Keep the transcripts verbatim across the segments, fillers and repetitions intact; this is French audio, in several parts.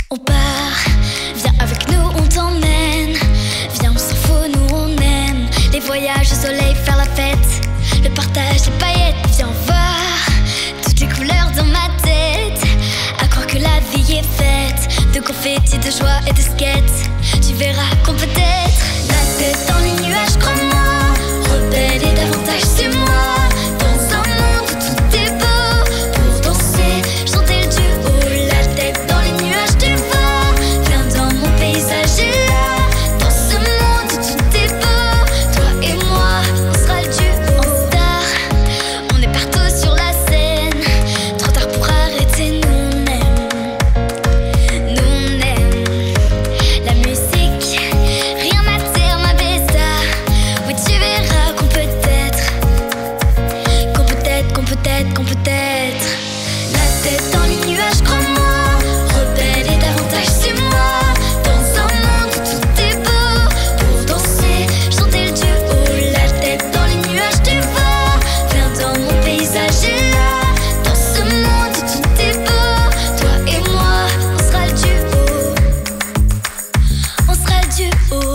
On part, viens avec nous, on t'emmène. Viens, on s'en fout, nous on aime les voyages au soleil, faire la fête, le partage, les paillettes. Viens voir toutes les couleurs dans ma tête, à croire que la vie est faite de confettis, de joie et de skates. Tu verras qu'on peut être la tête dans les nuages, crois-moi, rebelle et davantage c'est moi. Dans un monde où tout est beau, pour danser, chanter le duo. La tête dans les nuages, tu vois, viens dans mon paysage et là. Dans ce monde où tout est beau, toi et moi, on sera le duo. En star, on est partout sur la scène, trop tard pour arrêter, nous on aime, nous on aime la musique, rien n'attire ma besta. Oui, tu verras qu'on peut être, qu'on peut être, qu'on peut être, qu'on peut être la tête dans les nuages, crois-moi, rebelle et davantage c'est moi. Dans un monde où tout est beau, pour danser, chanter le duo. La tête dans les nuages, tu vois, viens dans mon paysage et là. Dans ce monde où tout est beau, toi et moi, on sera le duo, on sera le duo.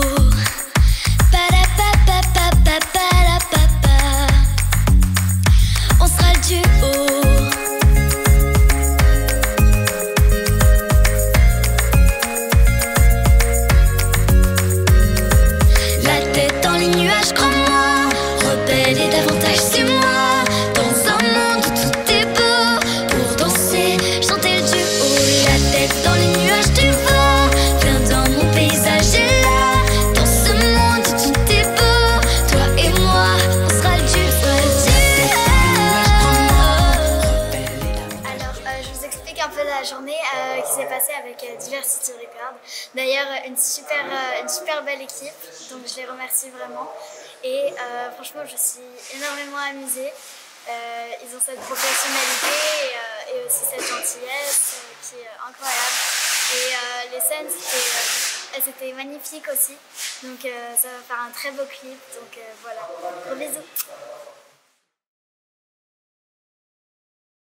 Ba-da-ba-ba-ba-ba-ba-da-ba-ba. On sera le duo. La tête dans les nuages, crois-moi, rebelle et davantage c'est moi. Dans un monde où tout est beau, pour danser, chanter le duo. La tête dans les nuages, tu vois, viens dans mon paysage et là. Dans ce monde où tout est beau, toi et moi, on sera le duo. Alors, euh, je vous explique un peu la journée euh, qui s'est passée avec euh, Diversity Records. D'ailleurs, une super, euh, une super belle équipe, donc je les remercie vraiment. Et euh, franchement, je suis énormément amusée. Euh, ils ont cette professionnalité et, euh, et aussi cette gentillesse euh, qui est incroyable. Et euh, les scènes, c'était, euh, elles étaient magnifiques aussi. Donc euh, ça va faire un très beau clip. Donc euh, voilà, gros bisous.